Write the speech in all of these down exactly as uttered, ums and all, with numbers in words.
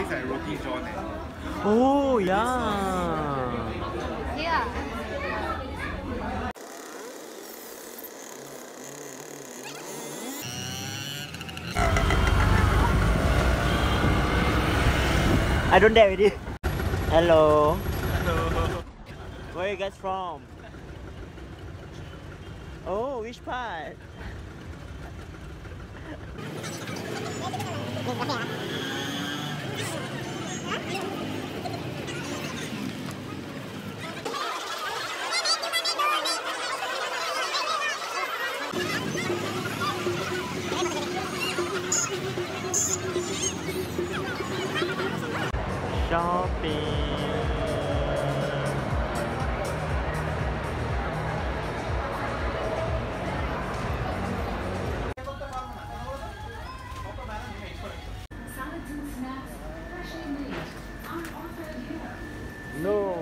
taste like roti john. Eh? Oh yeah. Yeah. I don't dare with it. Hello. Hello. Where you guys from? Oh, which part? Shopping. No.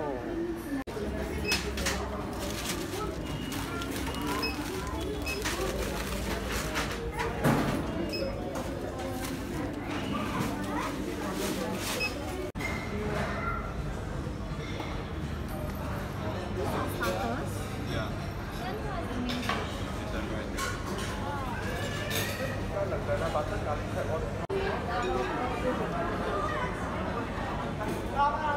Yeah. Butter garlic crab all the